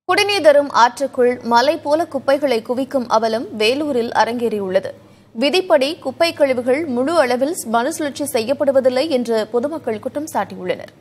குடிநீர் தரும் ஆற்றுக்குள் மலை போல குப்பைகளை குவிக்கும் அவலம் வேலூரில் அரங்கேறியுள்ளது. விதிப்படி குப்பை கழிவுகள் முழு அளவில் மறுசுழற்சி செய்யப்படுவதில்லை என்று பொதுமக்கள் குற்றம் சாட்டியுள்ளனர்.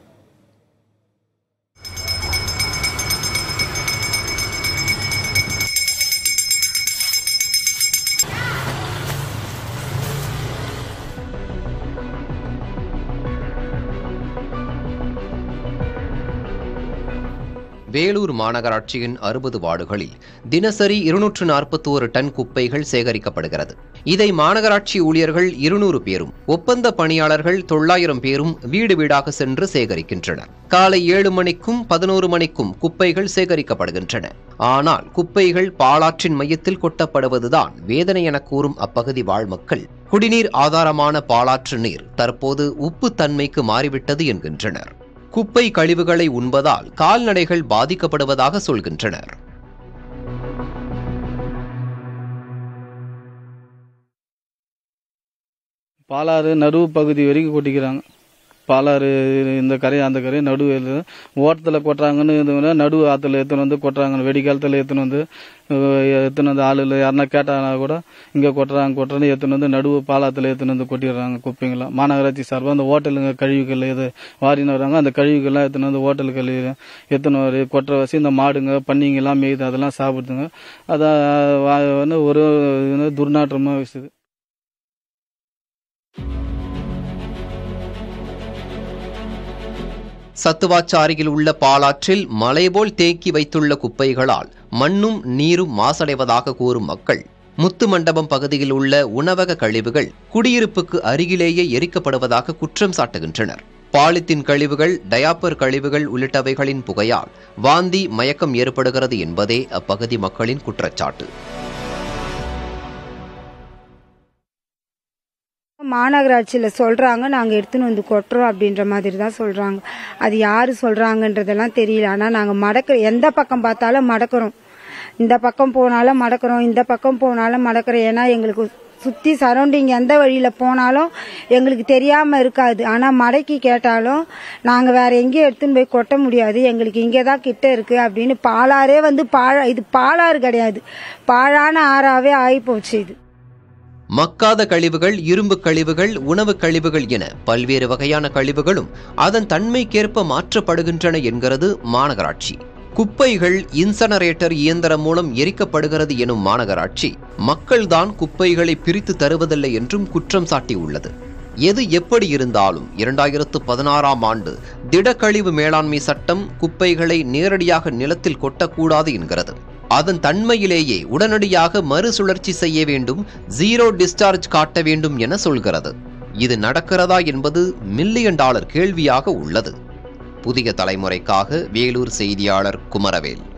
வேலூர் மாநகராட்சியின் 60 வார்டுகளில் தினசரி 241 டன் குப்பைகள் சேகரிக்கப்படுகிறது. இதை மாநகராட்சி ஊழியர்கள் 200 பேரும் ஒப்பந்த பணியாளர்கள் 900 பேரும் வீடு வீடாக சென்று சேகரிக்கின்றனர். காலை 7 மணிக்கும் 11 மணிக்கும் குப்பைகள் சேகரிக்கப்படுகின்றன. ஆனால் குப்பைகள் பாலாற்றின் மையத்தில் கொட்டப்படுவதுதான் வேதனை என கூறும் அப்பகுதி வாழ் மக்கள் குடிநீர் ஆதாரமான பாலாற்று நீர் தற்போது உப்பு தன்மைக்கு மாறிவிட்டது என்கின்றனர். குப்பை கழிவுகளை உண்பதால் கால்நடைகள் பாதிக்கப்படுவதாக சொல்கின்றனர். பாலாறு நடுவு பகுதி வரைக்கும் கொட்டிக்கிறாங்க. பாலாறு இந்த கரை அந்த கரை நடுவு ஓட்டத்தில் கொட்டுறாங்கன்னு நடுவு ஆற்றுல எடுத்துன்னு வந்து கொட்டுறாங்க. வெடிக்காலத்தில் எடுத்துன்னு வந்து ஆளுல யாருன்னா கேட்டாங்கன்னா கூட இங்கே கொட்டுறான்னு எடுத்துன்னு வந்து நடுவு பாலாத்துல எடுத்துன்னு வந்து கொட்டிடுறாங்க குப்பைங்களாம். மாநகராட்சி சார்பாக அந்த ஹோட்டலுங்க கழிவுகள் எது வாரின்னு வராங்க, அந்த கழிவுகள்லாம் எடுத்துன்னு வந்து ஹோட்டல் கழிவு எடுத்துன்னு வர கொட்டுற வச்சு இந்த மாடுங்க பன்னிங்கெல்லாம் மேய்து அதெல்லாம் சாப்பிடுதுங்க. அதான் ஒரு துர்நாற்றமாக வச்சுது. சத்துவாச்சாரியில் உள்ள பாலாற்றில் மலைபோல் தேக்கி வைத்துள்ள குப்பைகளால் மண்ணும் நீரும் மாசடைவதாக கூறும் மக்கள் முத்து மண்டபம் பகுதியில் உள்ள உணவக கழிவுகள் குடியிருப்புக்கு அருகிலேயே எரிக்கப்படுவதாக குற்றம் சாட்டுகின்றனர். பாலித்தீன் கழிவுகள், டயாப்பர் கழிவுகள் உள்ளிட்டவைகளின் புகையால் வாந்தி மயக்கம் ஏற்படுகிறது என்பதே அப்பகுதி மக்களின் குற்றச்சாட்டு. மாநகராட்சியில் சொல்கிறாங்க நாங்கள் எடுத்துன்னு வந்து கொட்டுறோம் அப்படின்ற மாதிரி தான் சொல்கிறாங்க. அது யார் சொல்கிறாங்கன்றதெல்லாம் தெரியல. ஆனால் நாங்கள் எந்த பக்கம் பார்த்தாலும் மடக்கிறோம். இந்த பக்கம் போனாலும் மடக்கிறோம், இந்த பக்கம் போனாலும் மடக்கிறோம். ஏன்னா எங்களுக்கு சுற்றி சரௌண்டிங் எந்த வழியில் போனாலும் எங்களுக்கு தெரியாமல் இருக்காது. ஆனால் மடக்கி கேட்டாலும் நாங்கள் வேறு எங்கேயும் எடுத்துன்னு போய் கொட்ட முடியாது, எங்களுக்கு இங்கே தான் கிட்ட இருக்குது அப்படின்னு பாலாறே வந்து இது பாலாறு கிடையாது, பாழான ஆறாவே ஆகிப்போச்சு. இது மக்காத கழிவுகள், இரும்பு கழிவுகள், உணவு கழிவுகள் என பல்வேறு வகையான கழிவுகளும் அதன் தன்மைக்கேற்ப மாற்றப்படுகின்றன என்கிறது மாநகராட்சி. குப்பைகள் இன்சனரேட்டர் இயந்திரம் மூலம் எரிக்கப்படுகிறது எனும் மாநகராட்சி மக்கள்தான் குப்பைகளை பிரித்து தருவதில்லை என்றும் குற்றம் சாட்டியுள்ளது. எது எப்படி இருந்தாலும் 2016ஆம் ஆண்டு திடக்கழிவு மேலாண்மை சட்டம் குப்பைகளை நேரடியாக நிலத்தில் கொட்டக்கூடாது என்கிறது. அதன் தன்மையிலேயே உடனடியாக மறுசுழற்சி செய்ய வேண்டும், ஜீரோ டிஸ்சார்ஜ் காட்ட வேண்டும் என சொல்கிறது. இது நடக்கிறதா என்பது $1 மில்லியன் கேள்வியாக உள்ளது. புதிய தலைமுறைக்காக வேலூர் செய்தியாளர் குமரவேல்.